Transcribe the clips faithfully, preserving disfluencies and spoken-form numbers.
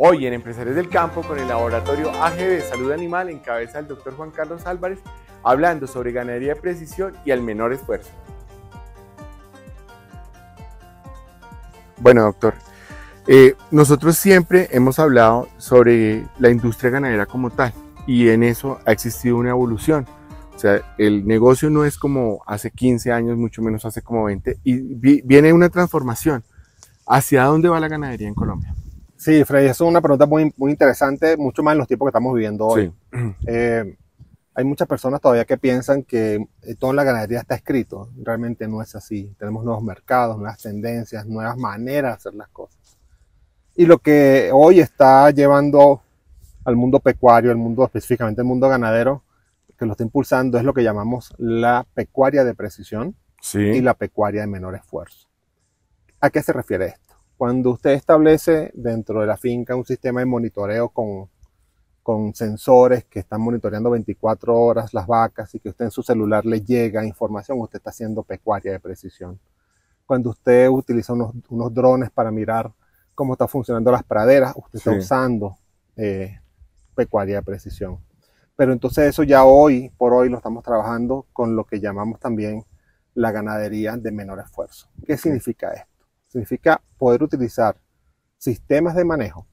Hoy en Empresarios del Campo, con el laboratorio A G B Salud Animal en cabeza del doctor Juan Carlos Álvarez, hablando sobre ganadería de precisión y al menor esfuerzo. Bueno, doctor, eh, nosotros siempre hemos hablado sobre la industria ganadera como tal, y en eso ha existido una evolución. O sea, el negocio no es como hace quince años, mucho menos hace como veinte, y vi, viene una transformación. ¿Hacia dónde va la ganadería en Colombia? Sí, Freddy, eso es una pregunta muy, muy interesante, mucho más en los tiempos que estamos viviendo hoy. Sí. Eh, hay muchas personas todavía que piensan que todo en la ganadería está escrito. Realmente no es así. Tenemos nuevos mercados, nuevas tendencias, nuevas maneras de hacer las cosas. Y lo que hoy está llevando al mundo pecuario, el mundo específicamente el mundo ganadero, que lo está impulsando, es lo que llamamos la pecuaria de precisión, Sí. y la pecuaria de menor esfuerzo. ¿A qué se refiere esto? Cuando usted establece dentro de la finca un sistema de monitoreo con, con sensores que están monitoreando veinticuatro horas las vacas y que usted en su celular le llega información, usted está haciendo pecuaria de precisión. Cuando usted utiliza unos, unos drones para mirar cómo están funcionando las praderas, usted Sí. está usando eh, pecuaria de precisión. Pero entonces eso ya hoy por hoy lo estamos trabajando con lo que llamamos también la ganadería de menor esfuerzo. ¿Qué significa esto? Significa poder utilizar sistemas de manejo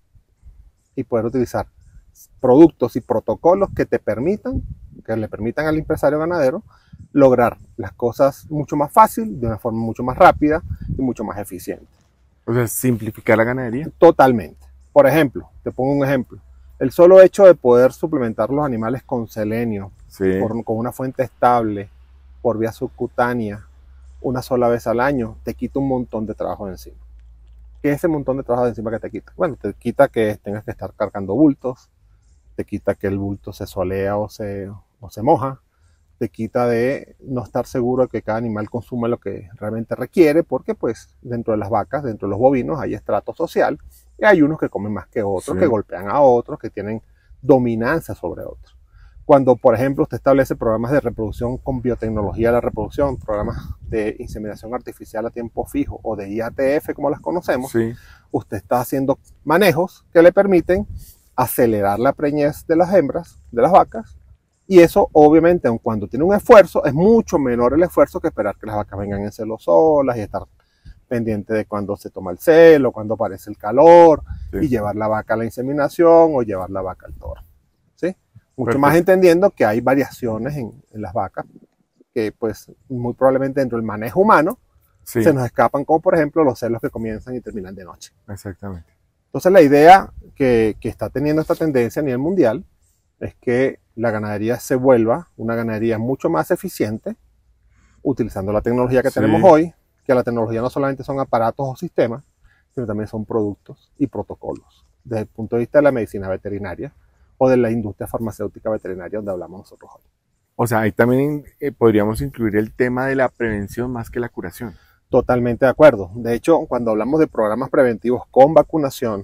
y poder utilizar productos y protocolos que te permitan, que le permitan al empresario ganadero lograr las cosas mucho más fácil, de una forma mucho más rápida y mucho más eficiente. O sea, simplificar la ganadería. Totalmente. Por ejemplo, te pongo un ejemplo. El solo hecho de poder suplementar los animales con selenio, Sí. por, con una fuente estable, por vía subcutánea, una sola vez al año, te quita un montón de trabajo de encima. ¿Qué es ese montón de trabajo de encima que te quita? Bueno, te quita que tengas que estar cargando bultos, te quita que el bulto se solea o se, o se moja, te quita de no estar seguro de que cada animal consuma lo que realmente requiere, porque pues dentro de las vacas, dentro de los bovinos hay estrato social, y hay unos que comen más que otros, Sí. que golpean a otros, que tienen dominancia sobre otros. Cuando, por ejemplo, usted establece programas de reproducción con biotecnología de la reproducción, programas de inseminación artificial a tiempo fijo o de I A T F, como las conocemos, Sí. usted está haciendo manejos que le permiten acelerar la preñez de las hembras, de las vacas, y eso, obviamente, aun cuando tiene un esfuerzo, es mucho menor el esfuerzo que esperar que las vacas vengan en celo solas y estar pendiente de cuando se toma el celo, cuando aparece el calor, Sí. y llevar la vaca a la inseminación o llevar la vaca al toro. ¿Sí? Mucho Perfecto. más entendiendo que hay variaciones en, en las vacas que pues muy probablemente dentro del manejo humano Sí. se nos escapan, como por ejemplo los celos que comienzan y terminan de noche. Exactamente. Entonces la idea que, que está teniendo esta tendencia a nivel mundial es que la ganadería se vuelva una ganadería mucho más eficiente utilizando la tecnología que Sí. tenemos hoy, que la tecnología no solamente son aparatos o sistemas, sino también son productos y protocolos desde el punto de vista de la medicina veterinaria o de la industria farmacéutica veterinaria donde hablamos nosotros hoy. O sea, ahí también eh, podríamos incluir el tema de la prevención más que la curación. Totalmente de acuerdo. De hecho, cuando hablamos de programas preventivos con vacunación,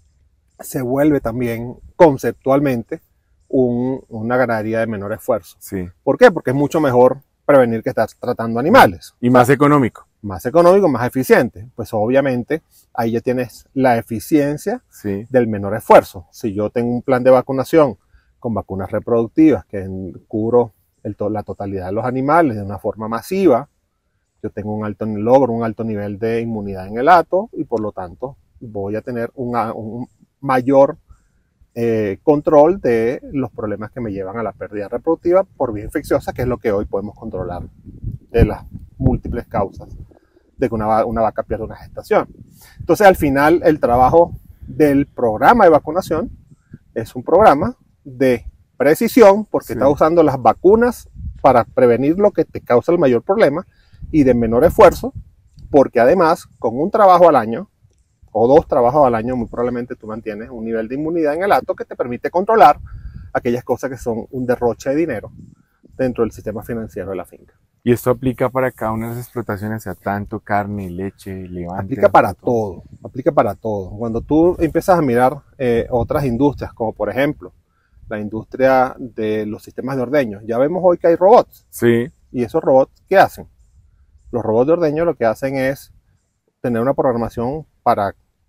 se vuelve también conceptualmente un, una ganadería de menor esfuerzo. Sí. ¿Por qué? Porque es mucho mejor prevenir que estar tratando animales. Y más económico. Más económico, más eficiente. Pues obviamente ahí ya tienes la eficiencia Sí. del menor esfuerzo. Si yo tengo un plan de vacunación con vacunas reproductivas que cubro el to la totalidad de los animales de una forma masiva, yo tengo un alto logro, un alto nivel de inmunidad en el hato y por lo tanto voy a tener una, un mayor eh, control de los problemas que me llevan a la pérdida reproductiva por vía infecciosa, que es lo que hoy podemos controlar de las múltiples causas de que una, una vaca pierda una gestación. Entonces, al final, el trabajo del programa de vacunación es un programa de precisión, porque Sí. está usando las vacunas para prevenir lo que te causa el mayor problema, y de menor esfuerzo, porque además, con un trabajo al año, o dos trabajos al año, muy probablemente tú mantienes un nivel de inmunidad en el hato que te permite controlar aquellas cosas que son un derroche de dinero dentro del sistema financiero de la finca. Y esto aplica para cada una de las explotaciones, sea tanto carne, leche, levante. Aplica para todo, aplica para todo. Cuando tú empiezas a mirar eh, otras industrias, como por ejemplo la industria de los sistemas de ordeño, ya vemos hoy que hay robots. Sí. ¿Y esos robots qué hacen? Los robots de ordeño lo que hacen es tener una programación para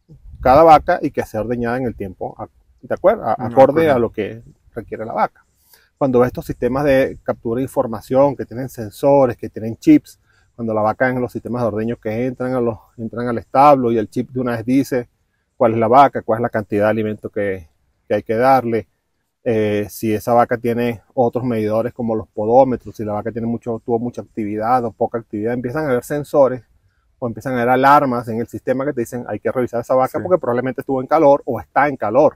cada vaca y que sea ordeñada en el tiempo, ¿de acuerdo? A, acorde a lo que requiere la vaca. Cuando ves estos sistemas de captura de información que tienen sensores, que tienen chips, cuando la vaca en los sistemas de ordeño que entran, a los, entran al establo y el chip de una vez dice cuál es la vaca, cuál es la cantidad de alimento que, que hay que darle, eh, si esa vaca tiene otros medidores como los podómetros, si la vaca tiene mucho, tuvo mucha actividad o poca actividad, empiezan a haber sensores o empiezan a haber alarmas en el sistema que te dicen hay que revisar esa vaca sí. porque probablemente estuvo en calor o está en calor.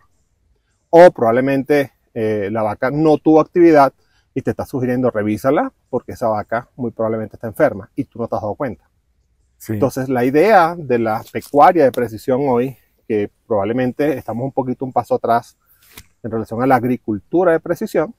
O probablemente eh, la vaca no tuvo actividad y te está sugiriendo revísala porque esa vaca muy probablemente está enferma y tú no te has dado cuenta. Sí. Entonces la idea de la pecuaria de precisión hoy, que probablemente estamos un poquito un paso atrás en relación a la agricultura de precisión,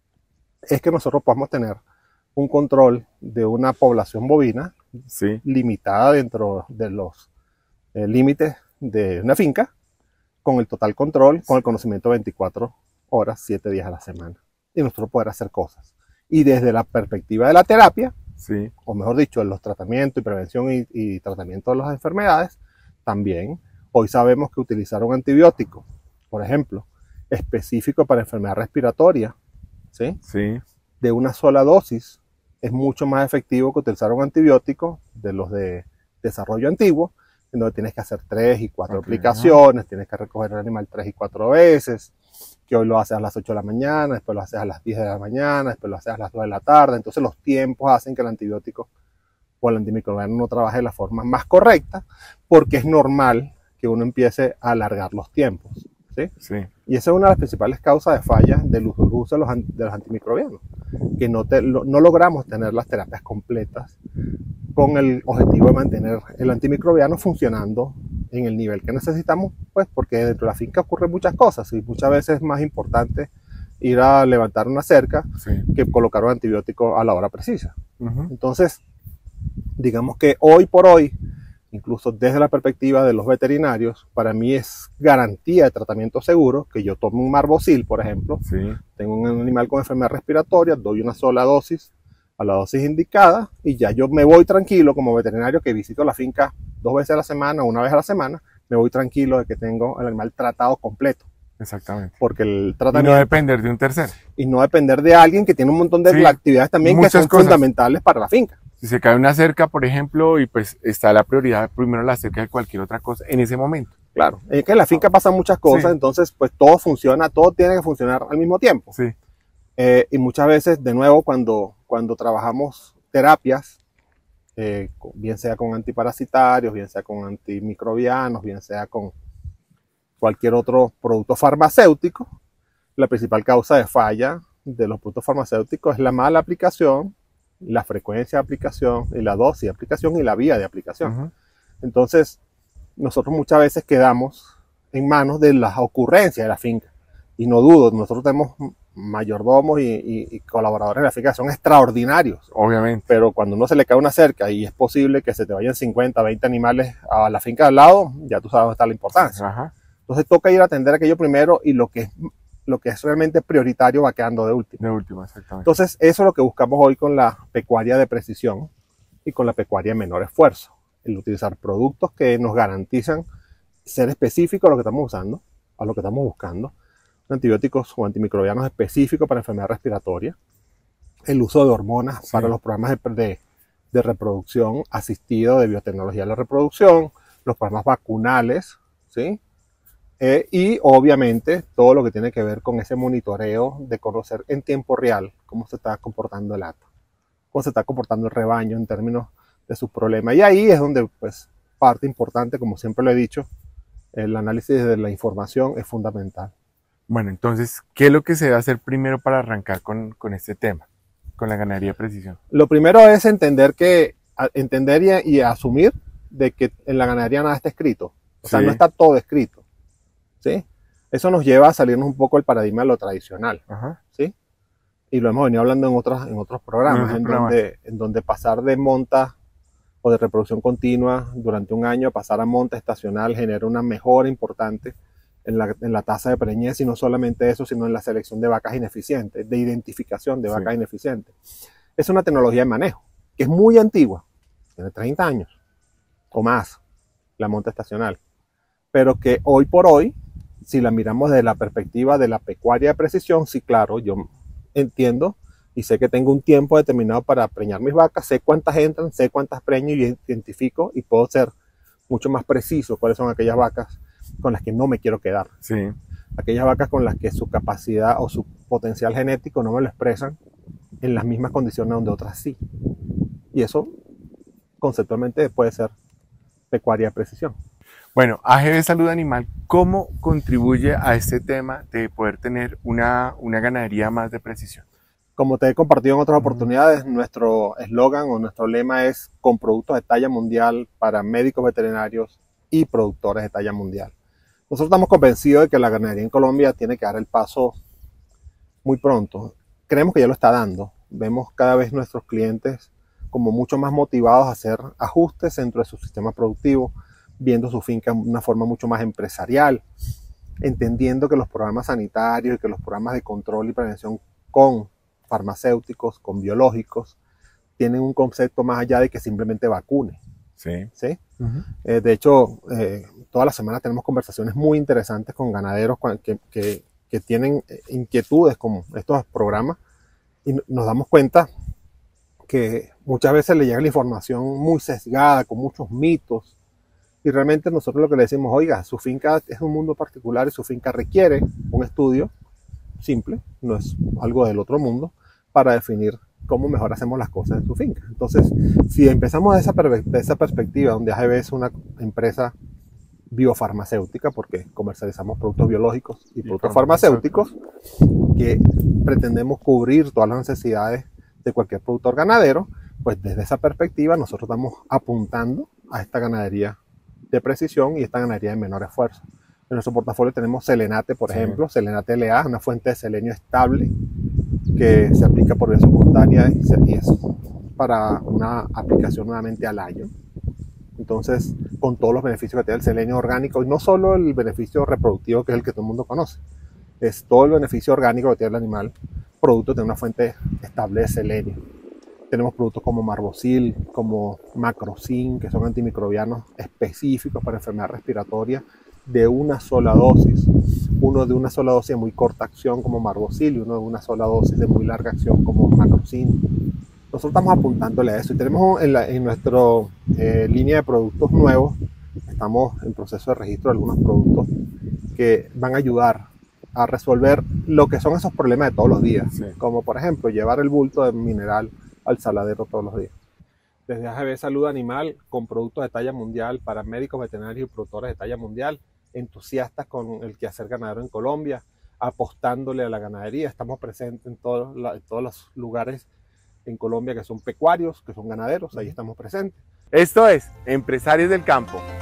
es que nosotros podamos tener un control de una población bovina sí. limitada dentro de los eh, límites de una finca, con el total control, con el conocimiento veinticuatro horas, siete días a la semana. Y nosotros poder hacer cosas. Y desde la perspectiva de la terapia, sí. o mejor dicho, los tratamientos y prevención y, y tratamiento de las enfermedades, también hoy sabemos que utilizar un antibiótico, por ejemplo, específico para enfermedad respiratoria, ¿sí? Sí. de una sola dosis, es mucho más efectivo que utilizar un antibiótico de los de desarrollo antiguo, en donde tienes que hacer tres y cuatro okay, aplicaciones, ¿no? Tienes que recoger el animal tres y cuatro veces, que hoy lo haces a las ocho de la mañana, después lo haces a las diez de la mañana, después lo haces a las dos de la tarde. Entonces los tiempos hacen que el antibiótico o el antimicrobiano no trabaje de la forma más correcta, porque es normal que uno empiece a alargar los tiempos, ¿sí? Sí. Y esa es una de las principales causas de falla del uso, uso de, los, de los antimicrobianos, que no, te, lo, no logramos tener las terapias completas con el objetivo de mantener el antimicrobiano funcionando en el nivel que necesitamos, pues porque dentro de la finca ocurren muchas cosas y muchas veces es más importante ir a levantar una cerca sí. que colocar un antibiótico a la hora precisa. Uh-huh. Entonces, digamos que hoy por hoy, incluso desde la perspectiva de los veterinarios, para mí es garantía de tratamiento seguro que yo tome un Marbosil, por ejemplo, sí. tengo un animal con enfermedad respiratoria, doy una sola dosis a la dosis indicada y ya yo me voy tranquilo como veterinario que visito la finca dos veces a la semana o una vez a la semana, me voy tranquilo de que tengo el animal tratado completo. Exactamente. Porque el tratamiento... Y no depender de un tercero. Y no depender de alguien que tiene un montón de sí, actividades también que son cosas. fundamentales para la finca. Si se cae una cerca, por ejemplo, y pues está la prioridad primero la cerca de cualquier otra cosa en ese momento. Claro, es que en la finca pasan muchas cosas, sí. entonces pues todo funciona, todo tiene que funcionar al mismo tiempo. Sí. Eh, y muchas veces, de nuevo, cuando, cuando trabajamos terapias, eh, bien sea con antiparasitarios, bien sea con antimicrobianos, bien sea con cualquier otro producto farmacéutico, la principal causa de falla de los productos farmacéuticos es la mala aplicación, la frecuencia de aplicación, y la dosis de aplicación y la vía de aplicación. Uh-huh. Entonces, nosotros muchas veces quedamos en manos de las ocurrencias de la finca. Y no dudo, nosotros tenemos mayordomos y, y, y colaboradores de la finca que son extraordinarios. Obviamente. Pero cuando uno se le cae una cerca y es posible que se te vayan cincuenta, veinte animales a la finca de al lado, ya tú sabes dónde está la importancia. Ajá. Entonces toca ir a atender aquello primero y lo que es, lo que es realmente prioritario va quedando de último. De último, exactamente. Entonces eso es lo que buscamos hoy con la pecuaria de precisión y con la pecuaria de menor esfuerzo. El utilizar productos que nos garantizan ser específicos a lo que estamos usando, a lo que estamos buscando. Antibióticos o antimicrobianos específicos para enfermedad respiratoria, el uso de hormonas sí. para los programas de, de, de reproducción asistido de biotecnología de la reproducción, los programas vacunales, ¿sí? Eh, y obviamente todo lo que tiene que ver con ese monitoreo de conocer en tiempo real cómo se está comportando el hato, cómo se está comportando el rebaño en términos de sus problemas. Y ahí es donde, pues, parte importante, como siempre lo he dicho, el análisis de la información es fundamental. Bueno, entonces, ¿qué es lo que se debe hacer primero para arrancar con, con este tema, con la ganadería de precisión? Lo primero es entender que, entender y, y asumir de que en la ganadería nada está escrito. O sea, sí. no está todo escrito, ¿sí? Eso nos lleva a salirnos un poco del paradigma de lo tradicional, Ajá. ¿sí? Y lo hemos venido hablando en otros, en otros programas, en, en, donde, en donde pasar de monta o de reproducción continua durante un año a pasar a monta estacional genera una mejora importante En la, en la tasa de preñez, y no solamente eso, sino en la selección de vacas ineficientes, de identificación de vacas sí. ineficientes. Es una tecnología de manejo, que es muy antigua, tiene treinta años o más, la monta estacional. pero que hoy por hoy, si la miramos desde la perspectiva de la pecuaria de precisión, sí, claro, yo entiendo y sé que tengo un tiempo determinado para preñar mis vacas, sé cuántas entran, sé cuántas preño y identifico y puedo ser mucho más preciso cuáles son aquellas vacas con las que no me quiero quedar. Sí. Aquellas vacas con las que su capacidad o su potencial genético no me lo expresan en las mismas condiciones donde otras sí. Y eso conceptualmente puede ser pecuaria de precisión. Bueno, A G V Salud Animal, ¿cómo contribuye a este tema de poder tener una, una ganadería más de precisión? Como te he compartido en otras oportunidades, nuestro eslogan o nuestro lema es con productos de talla mundial para médicos veterinarios y productores de talla mundial. Nosotros estamos convencidos de que la ganadería en Colombia tiene que dar el paso muy pronto. Creemos que ya lo está dando. Vemos cada vez nuestros clientes como mucho más motivados a hacer ajustes dentro de su sistema productivo, viendo su finca de una forma mucho más empresarial, entendiendo que los programas sanitarios y que los programas de control y prevención con farmacéuticos, con biológicos, tienen un concepto más allá de que simplemente vacune. Sí. ¿Sí? Uh-huh. eh, de hecho, eh, toda la semana tenemos conversaciones muy interesantes con ganaderos que, que, que tienen inquietudes con estos programas y nos damos cuenta que muchas veces le llega la información muy sesgada, con muchos mitos, y realmente nosotros lo que le decimos, oiga, su finca es un mundo particular y su finca requiere un estudio simple, no es algo del otro mundo, para definir cómo mejor hacemos las cosas en su finca. Entonces, si empezamos de esa, de esa perspectiva, donde A G V es una empresa biofarmacéutica, porque comercializamos productos biológicos y, y productos farmacéuticos, que pretendemos cubrir todas las necesidades de cualquier productor ganadero, pues desde esa perspectiva nosotros estamos apuntando a esta ganadería de precisión y esta ganadería de menor esfuerzo. En nuestro portafolio tenemos selenate, por sí. ejemplo, selenate L A, una fuente de selenio estable que se aplica por vía subcutánea y es para una aplicación nuevamente al año. Entonces, con todos los beneficios que tiene el selenio orgánico, y no solo el beneficio reproductivo, que es el que todo el mundo conoce, es todo el beneficio orgánico que tiene el animal, producto de una fuente estable de selenio. Tenemos productos como Marbosil, como Macrocin, que son antimicrobianos específicos para enfermedad respiratoria de una sola dosis. Uno de una sola dosis de muy corta acción como Marbosil y uno de una sola dosis de muy larga acción como Macrocin. Nosotros estamos apuntándole a eso y tenemos en, la, en nuestra eh, línea de productos nuevos, estamos en proceso de registro de algunos productos que van a ayudar a resolver lo que son esos problemas de todos los días, sí. como por ejemplo llevar el bulto de mineral al saladero todos los días. Desde A G V Salud Animal, con productos de talla mundial para médicos veterinarios y productores de talla mundial, entusiastas con el quehacer ganadero en Colombia, apostándole a la ganadería. Estamos presentes en todos, la, en todos los lugares en Colombia que son pecuarios, que son ganaderos, ahí estamos presentes. Esto es Empresarios del Campo.